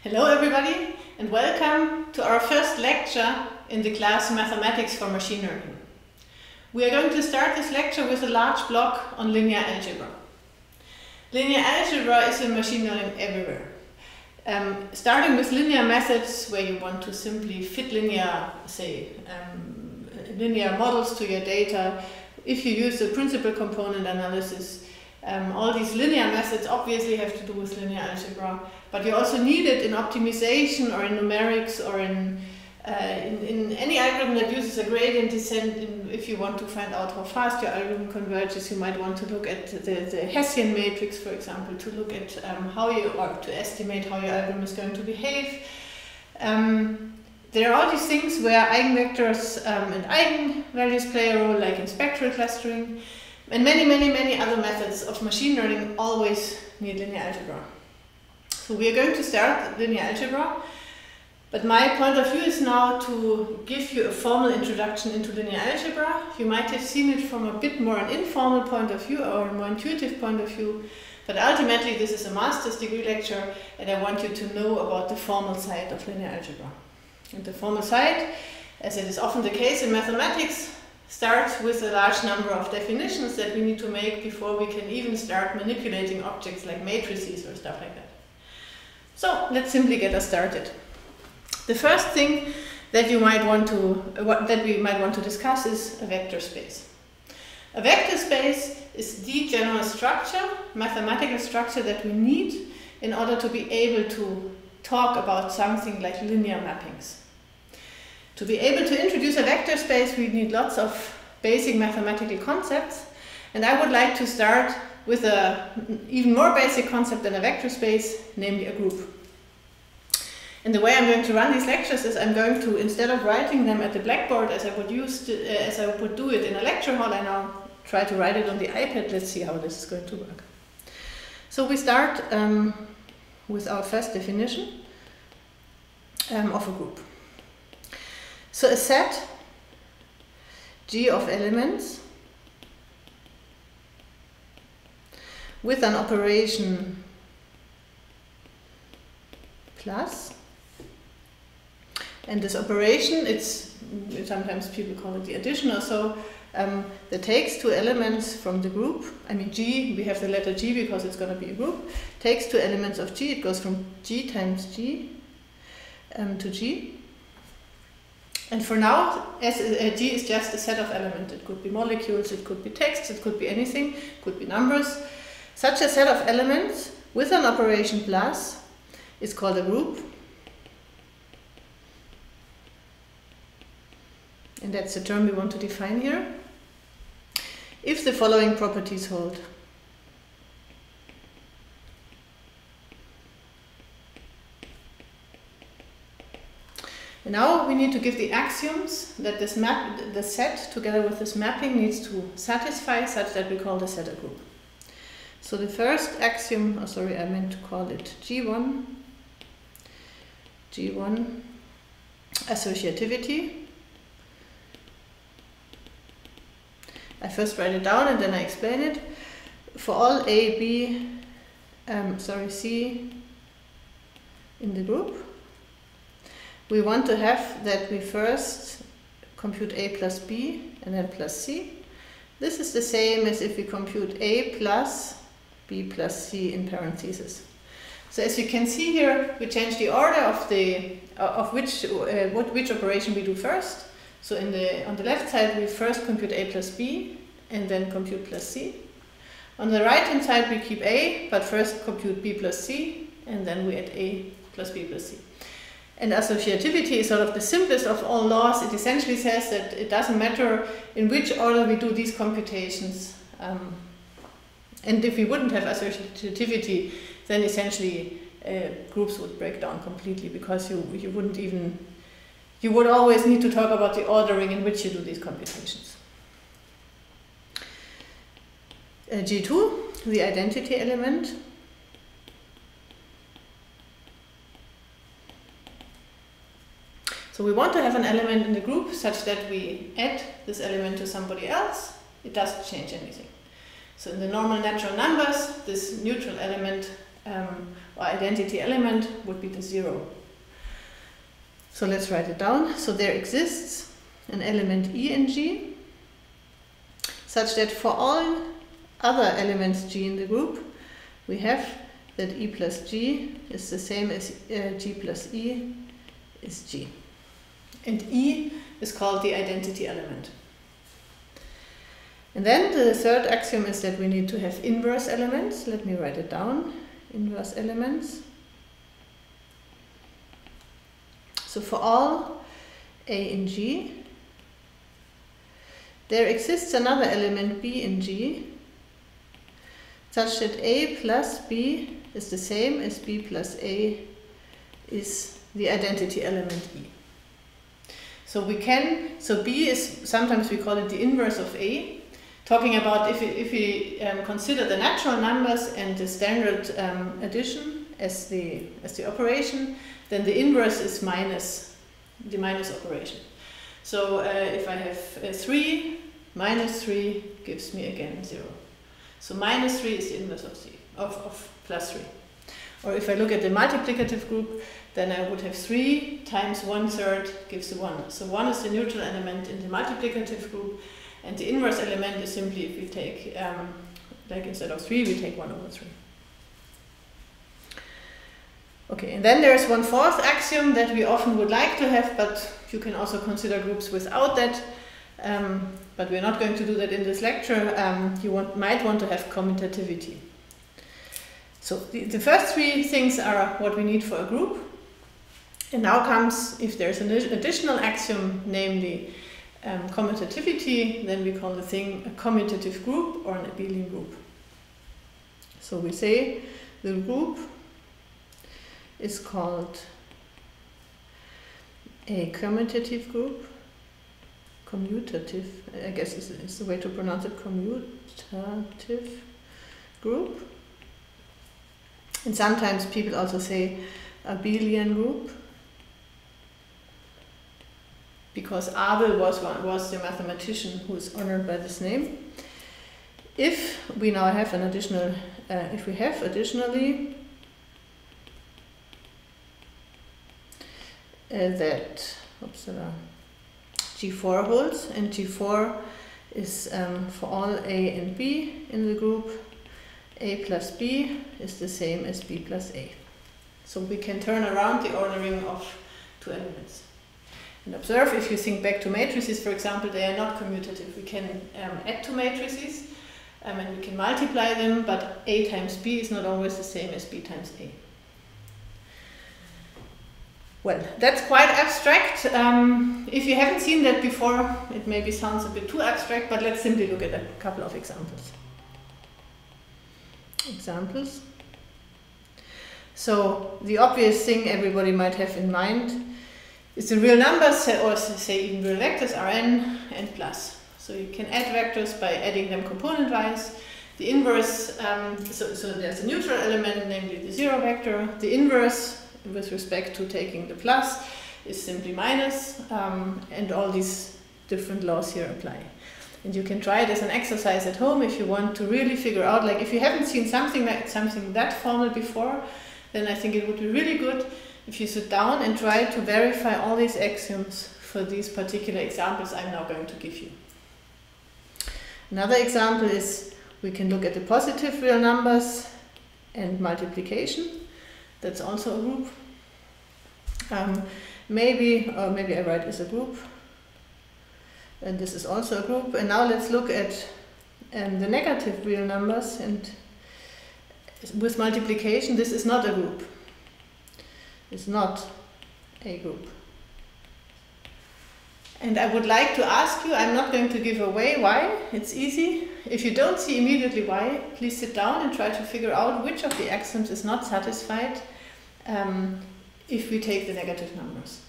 Hello everybody and welcome to our first lecture in the class Mathematics for Machine Learning. We are going to start this lecture with a large block on linear algebra. Linear algebra is in machine learning everywhere. Starting with linear methods where you want to simply fit linear models to your data. If you use the principal component analysis, all these linear methods obviously have to do with linear algebra, but you also need it in optimization or in numerics or in any algorithm that uses a gradient descent. If you want to find out how fast your algorithm converges, you might want to look at the Hessian matrix, for example, to look at to estimate how your algorithm is going to behave. There are all these things where eigenvectors and eigenvalues play a role, like in spectral clustering. And many other methods of machine learning always need linear algebra. So we are going to start linear algebra, but my point of view is now to give you a formal introduction into linear algebra. You might have seen it from a bit more an informal point of view or a more intuitive point of view, but ultimately this is a master's degree lecture and I want you to know about the formal side of linear algebra. And the formal side, as it is often the case in mathematics, starts with a large number of definitions that we need to make before we can even start manipulating objects like matrices or stuff like that. So let's simply get us started. The first thing that we might want to discuss is a vector space. A vector space is the general structure, mathematical structure that we need in order to be able to talk about something like linear mappings. To be able to introduce a vector space, we need lots of basic mathematical concepts, and I would like to start with an even more basic concept than a vector space, namely a group. And the way I'm going to run these lectures is I'm going to, instead of writing them at the blackboard as I would do it in a lecture hall, I now try to write it on the iPad. Let's see how this is going to work. So we start with our first definition of a group. So a set G of elements with an operation plus, and this operation, sometimes people call it the addition or so, that takes two elements from the group. I mean G, we have the letter G because it's going to be a group, takes two elements of G, it goes from G times G to G. And for now, G is just a set of elements. It could be molecules, it could be text, it could be anything, it could be numbers. Such a set of elements with an operation plus is called a group. And that's the term we want to define here. If the following properties hold. And now we need to give the axioms that the set together with this mapping needs to satisfy, such that we call the set a group. So the first axiom, I meant to call it G1 associativity. I first write it down and then I explain it. For all A, B, C in the group, we want to have that we first compute A plus B and then plus C. This is the same as if we compute A plus B plus C in parentheses. So as you can see here, we change the order of which operation we do first. So on the left side, we first compute A plus B and then compute plus C. On the right hand side, we keep A, but first compute B plus C and then we add A plus B plus C. And associativity is sort of the simplest of all laws. It essentially says that it doesn't matter in which order we do these computations. And if we wouldn't have associativity, then essentially groups would break down completely, because you would always need to talk about the ordering in which you do these computations. G2, the identity element. So we want to have an element in the group such that we add this element to somebody else, it doesn't change anything. So in the normal natural numbers, this neutral element or identity element would be the 0. So let's write it down. So there exists an element E in G, such that for all other elements G in the group, we have that E plus G is the same as G plus E is G. And E is called the identity element. And then the third axiom is that we need to have inverse elements. Let me write it down. Inverse elements. So for all A in G, there exists another element B in G, such that A plus B is the same as B plus A is the identity element E. So B is, sometimes we call it the inverse of A, talking about if we consider the natural numbers and the standard addition as the operation, then the inverse is the minus operation. So if I have 3, minus 3 gives me again 0. So minus 3 is the inverse of plus 3. Or if I look at the multiplicative group, then I would have 3 times 1/3 gives 1. So 1 is the neutral element in the multiplicative group, and the inverse element is simply if we take, like instead of 3, we take 1/3. Okay, and then there's one fourth axiom that we often would like to have, but you can also consider groups without that. But we're not going to do that in this lecture. You might want to have commutativity. So the first three things are what we need for a group. And now comes, if there's an additional axiom, namely commutativity, then we call the thing a commutative group or an abelian group. So we say the group is called a commutative group. Commutative, I guess is the way to pronounce it, commutative group. And sometimes people also say abelian group, because Abel was the mathematician who is honored by this name. If we now have an additional, if we have additionally that G4 holds, and G4 is for all A and B in the group, A plus B is the same as B plus A. So we can turn around the ordering of two elements. And observe, if you think back to matrices, for example, they are not commutative. We can add two matrices and we can multiply them, but A times B is not always the same as B times A. Well, that's quite abstract. If you haven't seen that before, it maybe sounds a bit too abstract, but let's simply look at a couple of examples. So the obvious thing everybody might have in mind is the real numbers, or say even real vectors, Rn and plus. So you can add vectors by adding them component-wise. The inverse, so there's a neutral element, namely the 0 vector. The inverse, with respect to taking the plus, is simply minus, and all these different laws here apply. And you can try it as an exercise at home if you want to really figure out, like if you haven't seen something that formal before, then I think it would be really good if you sit down and try to verify all these axioms for these particular examples I'm now going to give you. Another example is we can look at the positive real numbers and multiplication. That's also a group. Maybe I write as a group. And this is also a group. And now let's look at the negative real numbers. And with multiplication, this is not a group. It's not a group. And I would like to ask you, I'm not going to give away why, it's easy. If you don't see immediately why, please sit down and try to figure out which of the axioms is not satisfied if we take the negative numbers.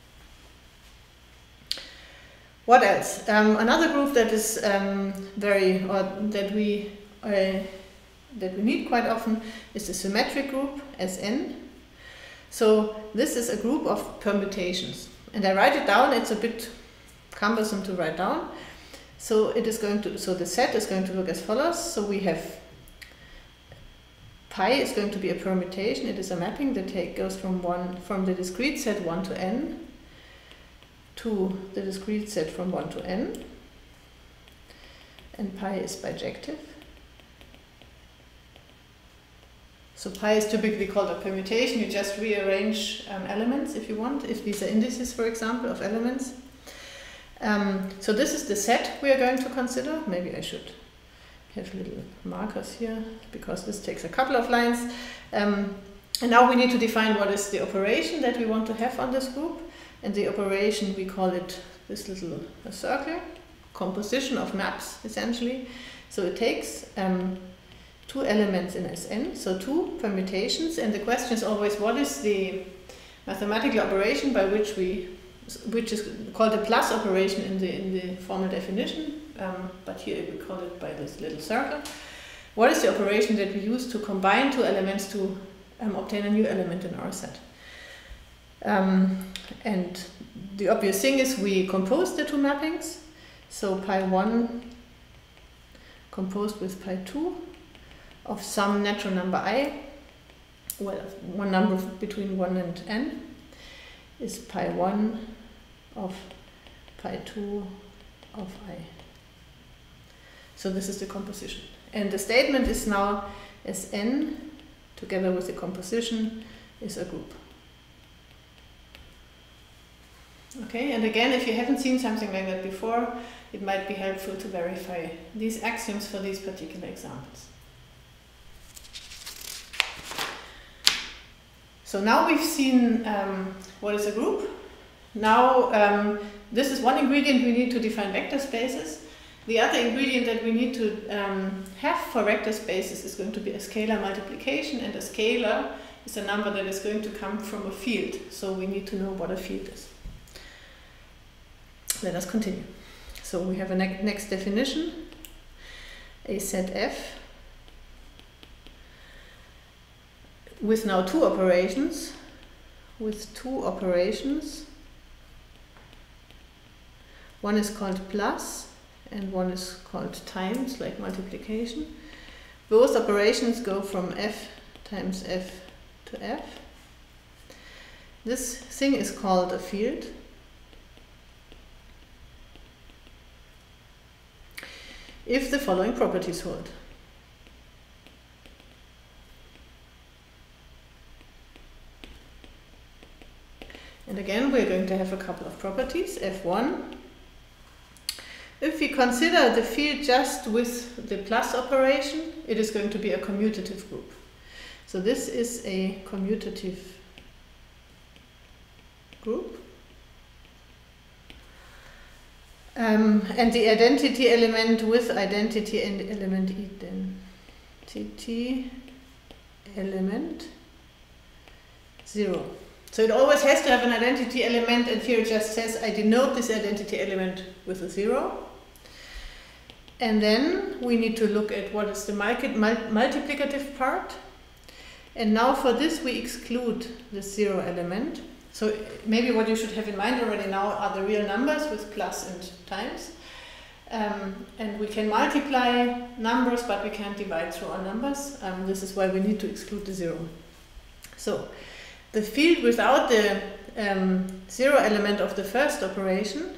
What else? Another group that is that we need quite often is the symmetric group, Sn. So this is a group of permutations. And I write it down, it's a bit cumbersome to write down. So it is going to, so the set is going to look as follows. So we have Pi is going to be a permutation. It is a mapping that goes from the discrete set 1 to n to the discrete set from 1 to n. And pi is bijective. So pi is typically called a permutation. You just rearrange elements if you want, if these are indices, for example, of elements. So this is the set we are going to consider. Maybe I should have little markers here, because this takes a couple of lines. And now we need to define what is the operation that we want to have on this group. And the operation, we call it this little circle, composition of maps, essentially. So it takes 2 elements in Sn, so 2 permutations, and the question is always what is the mathematical operation by which is called a plus operation in the formal definition, but here we call it by this little circle. What is the operation that we use to combine 2 elements to obtain a new element in our set? And the obvious thing is we compose the 2 mappings, so pi1 composed with pi2 of some natural number I, well, one number between 1 and n, is pi1 of pi2 of I. So this is the composition. And the statement is now Sn together with the composition is a group. Okay, and again, if you haven't seen something like that before, it might be helpful to verify these axioms for these particular examples. So now we've seen what is a group. Now this is one ingredient we need to define vector spaces. The other ingredient that we need to have for vector spaces is going to be a scalar multiplication, and a scalar is a number that is going to come from a field. So we need to know what a field is. Let us continue. So we have a next definition, a set F with now 2 operations, one is called plus and one is called times, like multiplication. Both operations go from f times f to f. This thing is called a field. If the following properties hold. And again, we're going to have a couple of properties. F1. If we consider the field just with the plus operation, it is going to be a commutative group. So this is a commutative group. And the identity element with identity and element identity element 0. So it always has to have an identity element, and here it just says I denote this identity element with a 0. And then we need to look at what is the multiplicative part. And now for this we exclude the 0 element. So maybe what you should have in mind already now are the real numbers with plus and times. And we can multiply numbers, but we can't divide through our numbers. This is why we need to exclude the 0. So the field without the 0 element of the first operation,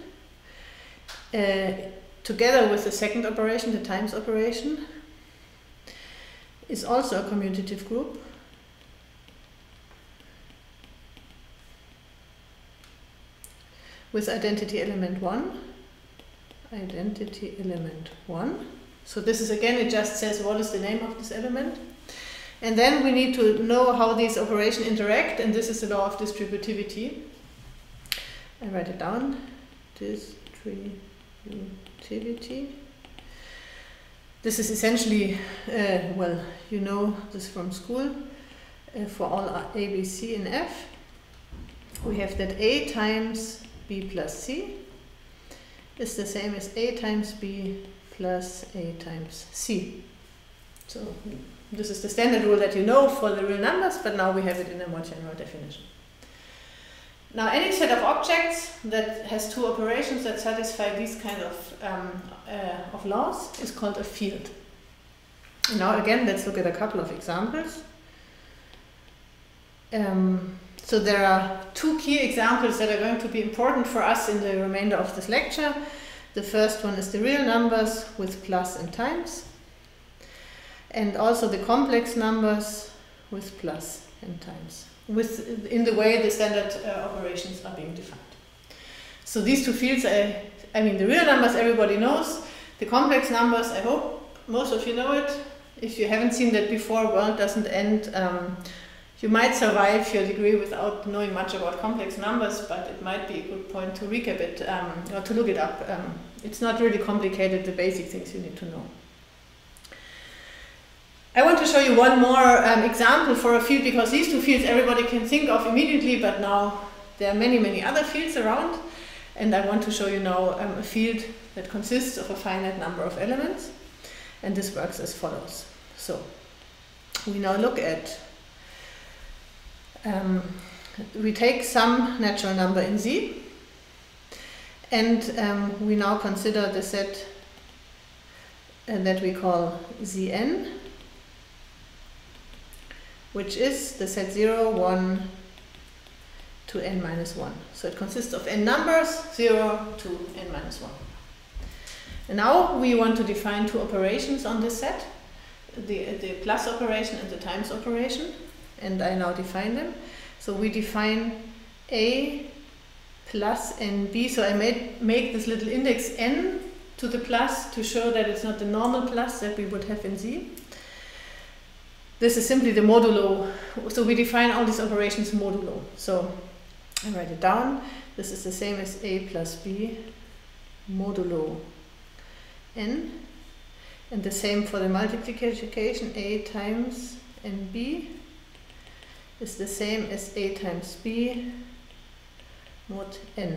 together with the second operation, the times operation, is also a commutative group. With identity element 1. Identity element 1. So this is again, it just says what is the name of this element. And then we need to know how these operations interact, and this is the law of distributivity. I write it down. Distributivity. This is essentially, well, you know this from school. For all A, B, C, and F, we have that A times B plus C is the same as A times B plus A times C. So this is the standard rule that you know for the real numbers, but now we have it in a more general definition. Now any set of objects that has 2 operations that satisfy these kind of laws is called a field. Now again, let's look at a couple of examples. So there are two key examples that are going to be important for us in the remainder of this lecture. The first one is the real numbers with plus and times, and also the complex numbers with plus and times, in the way the standard operations are being defined. So these two fields, I mean the real numbers everybody knows, the complex numbers, I hope most of you know it. If you haven't seen that before, World Doesn't End, you might survive your degree without knowing much about complex numbers, but it might be a good point to recap it, or to look it up. It's not really complicated, the basic things you need to know. I want to show you one more example for a field, because these two fields everybody can think of immediately, but now there are many, many other fields around, and I want to show you now a field that consists of a finite number of elements, and this works as follows. So we now look at we take some natural number in Z, and we now consider the set that we call Zn, which is the set 0, 1 to n minus 1. So it consists of n numbers, 0 to n minus 1. And now we want to define two operations on this set, the plus operation and the times operation. And I now define them. So we define A plus NB. So I make this little index n to the plus to show that it's not the normal plus that we would have in Z. This is simply the modulo. So we define all these operations modulo. So I write it down. This is the same as A plus B modulo n. And the same for the multiplication. A times NB is the same as A times B mod n.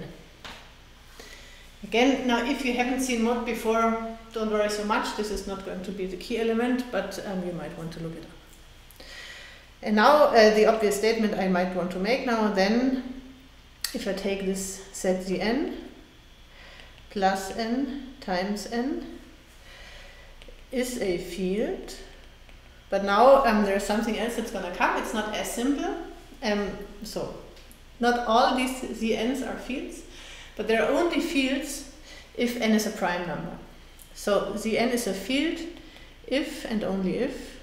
Again, now if you haven't seen mod before, don't worry so much. This is not going to be the key element, but you might want to look it up. And now the obvious statement I might want to make now, then, if I take this set Zn plus n times n is a field. But now there's something else that's going to come. It's not as simple. So not all these Zn's are fields, but they're only fields if n is a prime number. So Zn is a field if and only if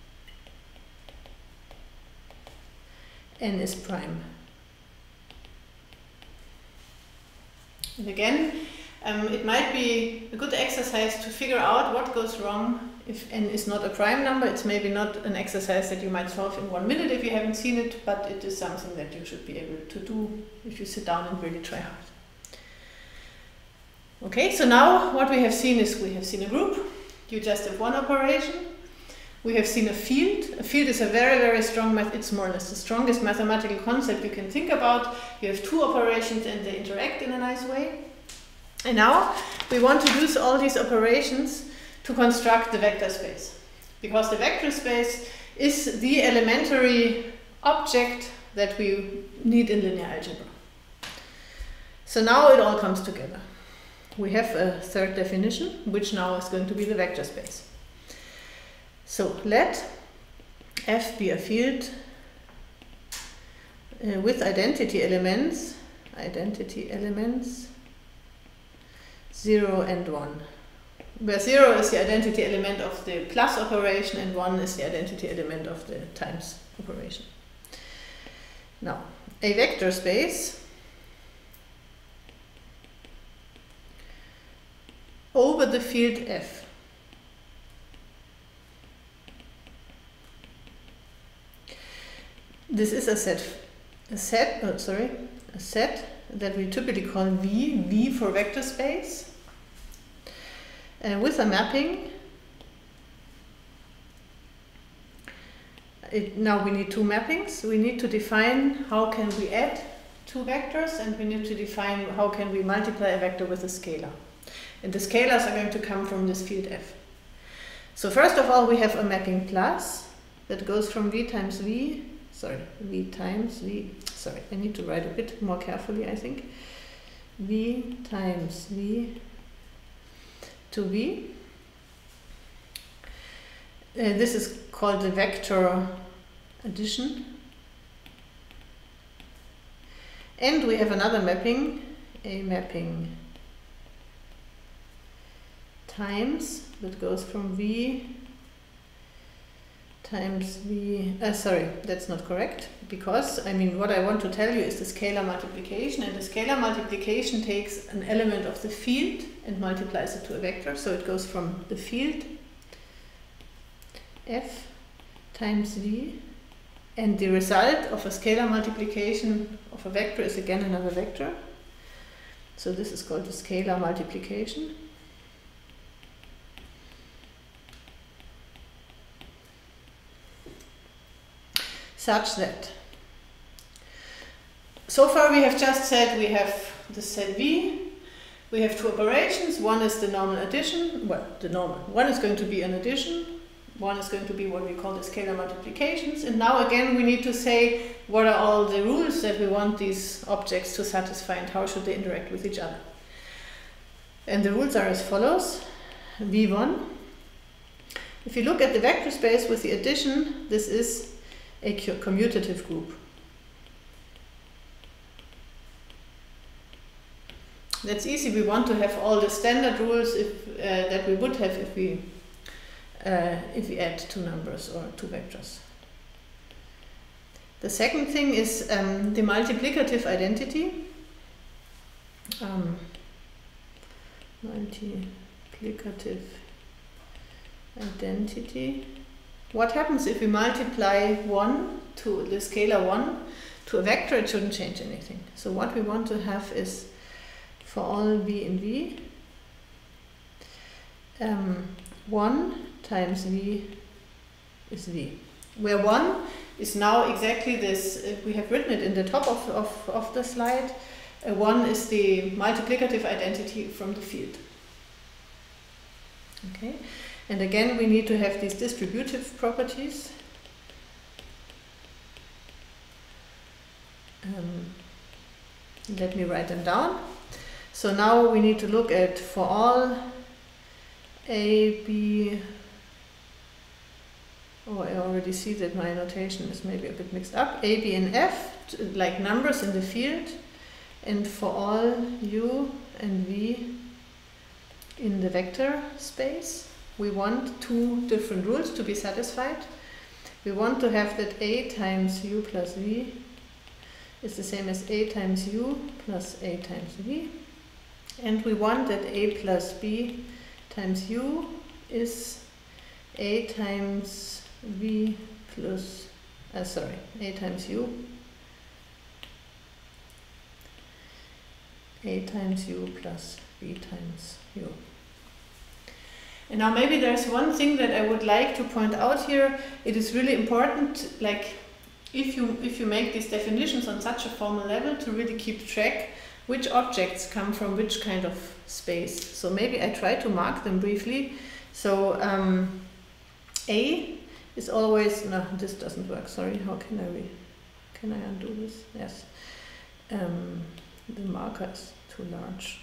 n is prime. And again, it might be a good exercise to figure out what goes wrong if n is not a prime number. It's maybe not an exercise that you might solve in 1 minute if you haven't seen it, but it is something that you should be able to do if you sit down and really try hard. Okay, so now what we have seen is we have seen a group. You just have one operation. We have seen a field. A field is a very, very strong math. It's more or less the strongest mathematical concept you can think about. You have two operations and they interact in a nice way. And now we want to use all these operations to construct the vector space, because the vector space is the elementary object that we need in linear algebra. So now it all comes together. We have a third definition, which now is going to be the vector space. So let F be a field with identity elements 0 and 1. Where 0 is the identity element of the plus operation and 1 is the identity element of the times operation. Now, a vector space over the field F this is a set that we typically call V for vector space, with a mapping. Now we need two mappings. We need to define how can we add two vectors, and we need to define how can we multiply a vector with a scalar. And the scalars are going to come from this field F. So first of all, we have a mapping plus that goes from V times V. Sorry, I need to write a bit more carefully, I think. V times V to V. This is called the vector addition. And we have another mapping, a mapping times, that goes from V times V, sorry, that's not correct, because, I mean, what I want to tell you is the scalar multiplication, and the scalar multiplication takes an element of the field and multiplies it to a vector, so it goes from the field F times V, and the result of a scalar multiplication of a vector is again another vector, so this is called the scalar multiplication. Such that, so far we have just said we have the set V, we have two operations, one is the normal addition, well, the normal, one is going to be an addition, one is going to be what we call the scalar multiplications, and now again we need to say what are all the rules that we want these objects to satisfy and how should they interact with each other. And the rules are as follows. V1, if you look at the vector space with the addition, this is a commutative group. That's easy. We want to have all the standard rules that we would have if we add two numbers or two vectors. The second thing is the multiplicative identity. Multiplicative identity. What happens if we multiply 1 to the scalar 1 to a vector? It shouldn't change anything. So what we want to have is for all V in V, 1 times V is V, where 1 is now exactly this, we have written it in the top of the slide, 1 is the multiplicative identity from the field. Okay. And again, we need to have these distributive properties. Let me write them down. So now we need to look at for all A, B, oh, I already see that my notation is maybe a bit mixed up. A, B, and F, like numbers in the field, and for all U and V in the vector space. We want two different rules to be satisfied. We want to have that A times U plus V is the same as A times U plus A times V. And we want that A plus B times U is A times V plus, A times U, A times U plus B times U. And now maybe there's one thing that I would like to point out here. It is really important, like if you make these definitions on such a formal level, to really keep track which objects come from which kind of space. So maybe I try to mark them briefly. So A is always, no, this doesn't work, sorry, how can I undo this? Yes, the marker is too large.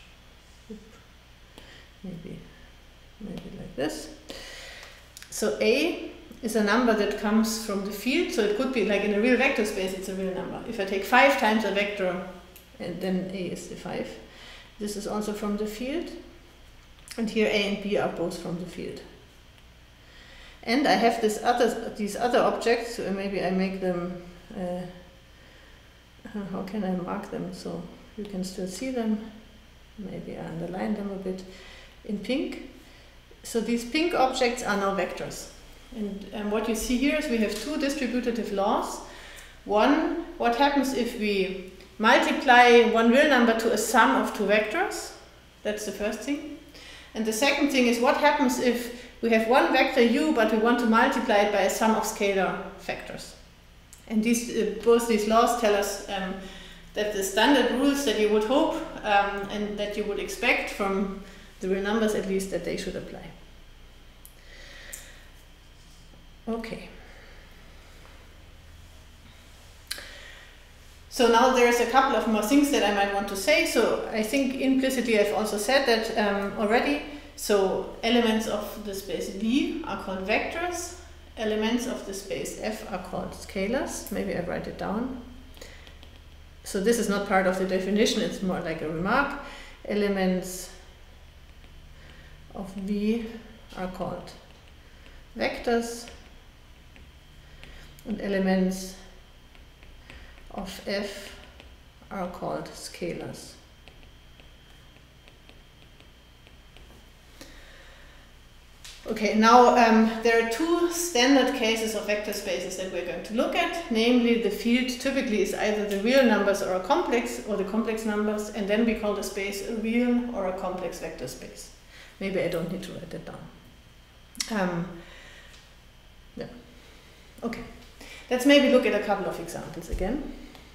Maybe like this. So A is a number that comes from the field, so it could be like in a real vector space, it's a real number. If I take 5 times a vector, and then A is the 5. This is also from the field, and here A and B are both from the field. And I have these other objects, so maybe I make them, how can I mark them so you can still see them? Maybe I underline them a bit in pink. So these pink objects are now vectors. And what you see here is we have two distributive laws. One, what happens if we multiply one real number to a sum of two vectors? That's the first thing. And the second thing is what happens if we have one vector u, but we want to multiply it by a sum of scalar factors. And both these laws tell us that the standard rules that you would hope and that you would expect from the real numbers, at least, that they should apply. Okay. So now there's a couple of more things that I might want to say. So I think implicitly I've also said that already. So elements of the space V are called vectors, elements of the space F are called scalars. Maybe I write it down. So this is not part of the definition, it's more like a remark. Elements of V are called vectors, and elements of F are called scalars. Okay, now there are two standard cases of vector spaces that we're going to look at. Namely, the field typically is either the real numbers or a complex, or the complex numbers, and then we call the space a real or a complex vector space. Maybe I don't need to write that down. Yeah. Okay. Let's maybe look at a couple of examples again.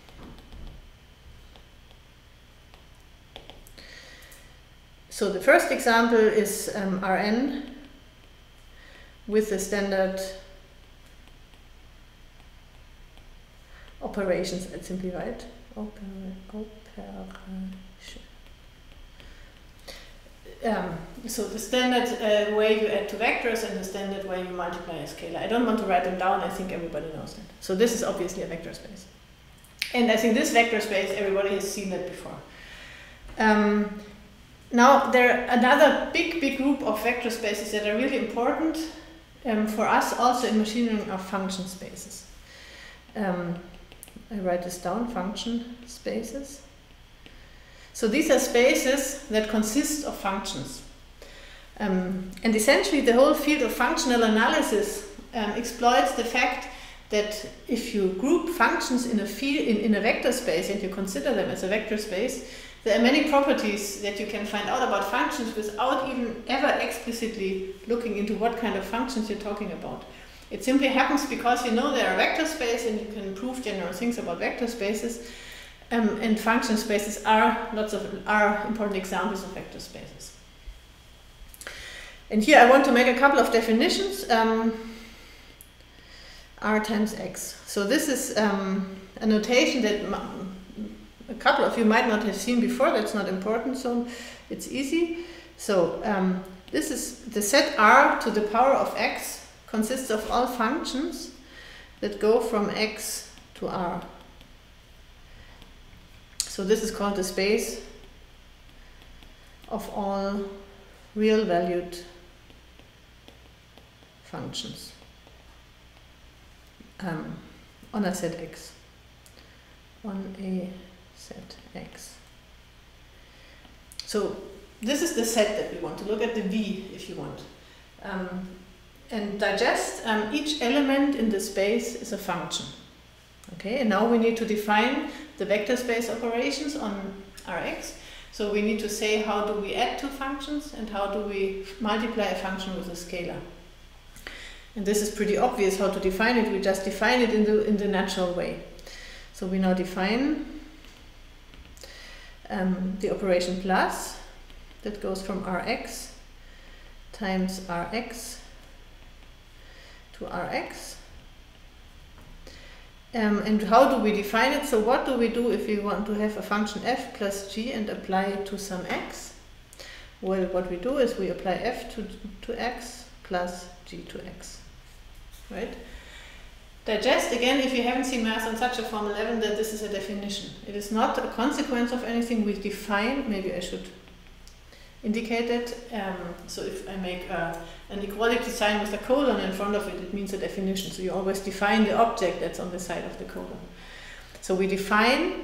So the first example is Rn with the standard operations, I'd simply write operation. So the standard way you add two vectors and the standard way you multiply a scalar. I don't want to write them down, I think everybody knows that. So this is obviously a vector space. And I think this vector space, everybody has seen that before. Now there are another big group of vector spaces that are really important for us also in machine learning are function spaces. I write this down, function spaces. So these are spaces that consist of functions. And essentially the whole field of functional analysis exploits the fact that if you group functions in a field, in a vector space, and you consider them as a vector space, there are many properties that you can find out about functions without even ever explicitly looking into what kind of functions you're talking about. It simply happens because you know they're a vector space and you can prove general things about vector spaces. And function spaces are important examples of vector spaces. And here I want to make a couple of definitions. R times X. So this is a notation that a couple of you might not have seen before. That's not important, so it's easy. So this is the set R to the power of X consists of all functions that go from X to R. So this is called the space of all real valued functions on a set X. On a set X. So this is the set that we want to look at, the V if you want. And digest, each element in the space is a function. Okay, and now we need to define the vector space operations on Rx. So we need to say how do we add two functions and how do we multiply a function with a scalar. And this is pretty obvious how to define it. We just define it in the natural way. So we now define the operation plus that goes from Rx times Rx to Rx. And how do we define it? So what do we do if we want to have a function f plus g and apply it to some x? Well, what we do is we apply f to x plus g to x. Right? Digest, again, if you haven't seen math on such a Form 11, that this is a definition. It is not a consequence of anything we define. Maybe I should indicate it. So if I make an equality sign with a colon in front of it, it means a definition. So you always define the object that's on the side of the colon. So we define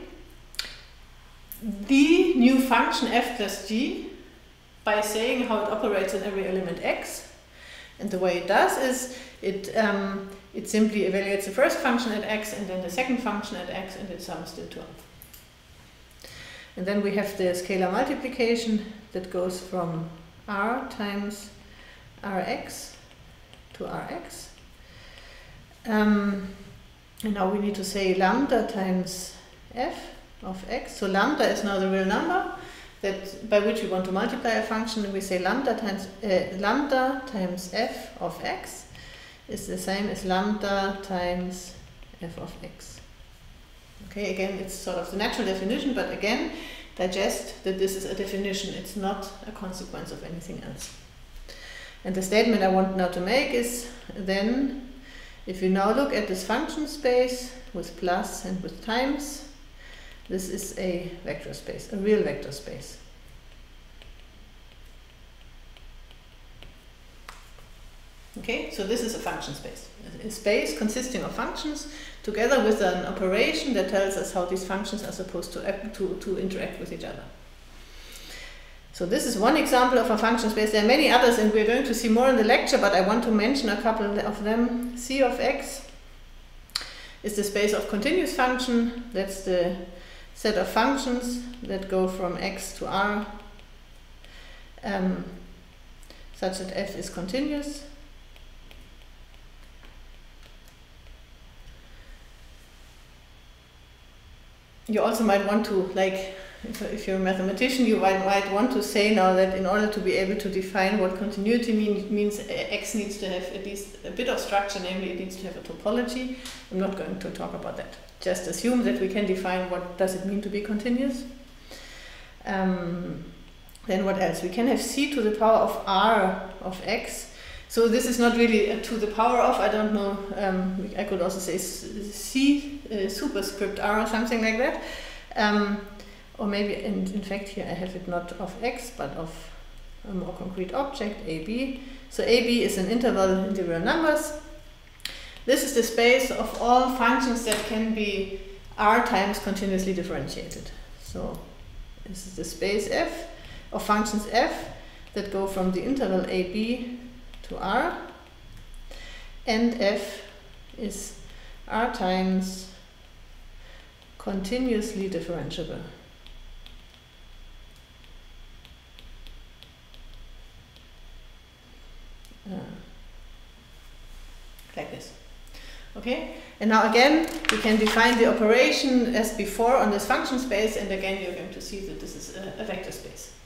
the new function f plus g by saying how it operates on every element x. And the way it does is it simply evaluates the first function at x and then the second function at x, and it sums the two up. And then we have the scalar multiplication that goes from r times rx to rx. And now we need to say lambda times f of x. So lambda is now the real number that by which we want to multiply a function, and we say lambda times f of x is the same as lambda times f of x. Okay, again, it's sort of the natural definition, but again, digest that this is a definition, it's not a consequence of anything else. And the statement I want now to make is then If you now look at this function space with plus and with times, this is a vector space, a real vector space. Okay, so this is a function space. A space consisting of functions together with an operation that tells us how these functions are supposed to interact with each other. So this is one example of a function space. There are many others and we're going to see more in the lecture, but I want to mention a couple of them. C of x is the space of continuous function. That's the set of functions that go from x to r such that f is continuous. You also might want to, like, if you're a mathematician, you might want to say now that in order to be able to define what continuity means, x needs to have at least a bit of structure, namely it needs to have a topology. I'm not going to talk about that. Just assume that we can define what does it mean to be continuous. Then what else? We can have c to the power of r of x. So this is not really a to the power of, I don't know, I could also say c superscript r or something like that. Or maybe, in fact, here I have it not of x, but of a more concrete object, ab. So ab is an interval in the real numbers. This is the space of all functions that can be r times continuously differentiated. So this is the space f of functions f that go from the interval ab to r, and f is r times continuously differentiable. Like this. Okay, and now again we can define the operation as before on this function space, and again you're going to see that this is a vector space.